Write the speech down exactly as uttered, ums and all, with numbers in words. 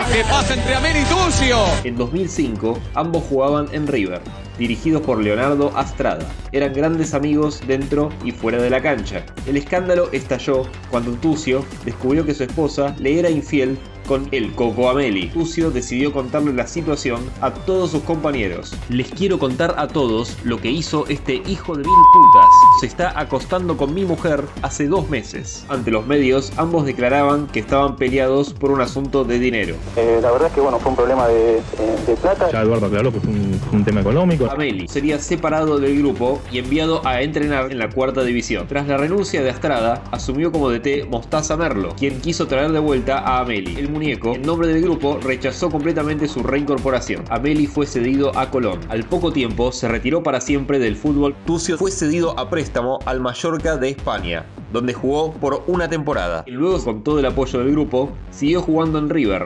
¿Qué pasa entre Amel y Tucio? En dos mil cinco, ambos jugaban en River, dirigidos por Leonardo Astrada. Eran grandes amigos dentro y fuera de la cancha. El escándalo estalló cuando Tucio descubrió que su esposa le era infiel con el Coco Ameli. Tucio decidió contarle la situación a todos sus compañeros. Les quiero contar a todos lo que hizo este hijo de mil putas. Se está acostando con mi mujer hace dos meses. Ante los medios, ambos declaraban que estaban peleados por un asunto de dinero. Eh, la verdad es que bueno, fue un problema de, de plata. Ya Eduardo aclaró que fue un, fue un tema económico. Ameli sería separado del grupo y enviado a entrenar en la cuarta división. Tras la renuncia de Astrada, asumió como D T Mostaza Merlo, quien quiso traer de vuelta a Ameli. El muñeco, en nombre del grupo, rechazó completamente su reincorporación. Ameli fue cedido a Colón. Al poco tiempo se retiró para siempre del fútbol. Tucio fue cedido a préstamo al Mallorca de España, donde jugó por una temporada. Y luego, con todo el apoyo del grupo, siguió jugando en River,